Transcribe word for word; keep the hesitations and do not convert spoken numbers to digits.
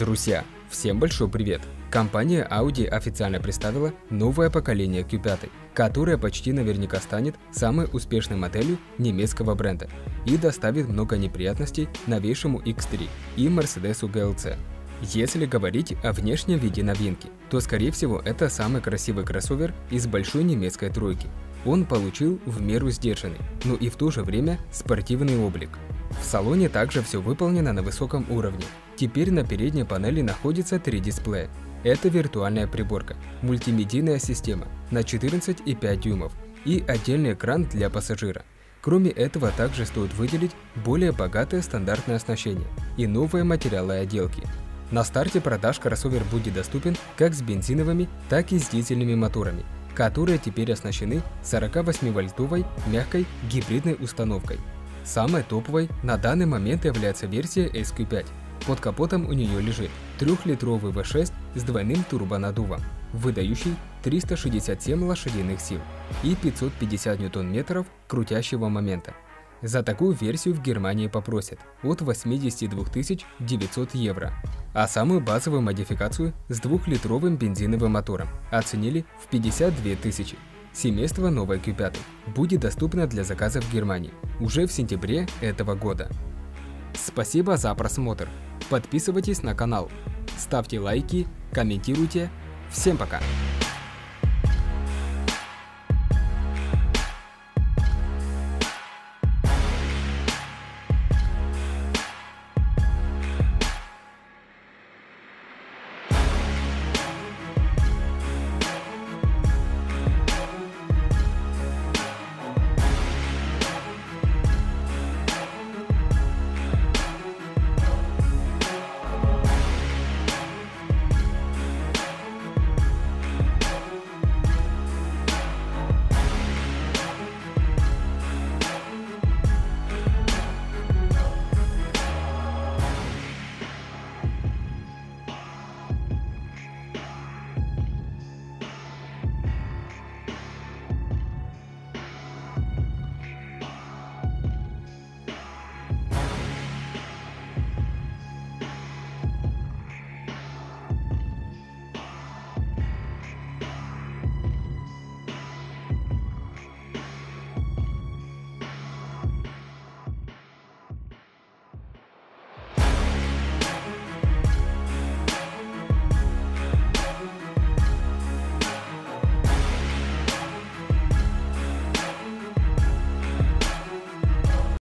Друзья, всем большой привет! Компания Audi официально представила новое поколение кью пять, которое почти наверняка станет самой успешной моделью немецкого бренда и доставит много неприятностей новейшему икс три и Mercedes джи эл си. Если говорить о внешнем виде новинки, то скорее всего это самый красивый кроссовер из большой немецкой тройки. Он получил в меру сдержанный, но и в то же время спортивный облик. В салоне также все выполнено на высоком уровне. Теперь на передней панели находится три дисплея. Это виртуальная приборка, мультимедийная система на четырнадцать и пять дюймов и отдельный экран для пассажира. Кроме этого, также стоит выделить более богатое стандартное оснащение и новые материалы отделки. На старте продаж кроссовер будет доступен как с бензиновыми, так и с дизельными моторами, которые теперь оснащены сорокавосьмивольтовой мягкой гибридной установкой. Самой топовой на данный момент является версия эс кью пять. Под капотом у нее лежит трёхлитровый ви шесть с двойным турбонаддувом, выдающий триста шестьдесят семь лошадиных сил и пятьсот пятьдесят ньютон-метров крутящего момента. За такую версию в Германии попросят от восьмидесяти двух тысяч девятисот евро, а самую базовую модификацию с двухлитровым бензиновым мотором оценили в пятьдесят две тысячи. Семейство новой кью пять будет доступно для заказа в Германии уже в сентябре этого года. Спасибо за просмотр. Подписывайтесь на канал, ставьте лайки, комментируйте. Всем пока!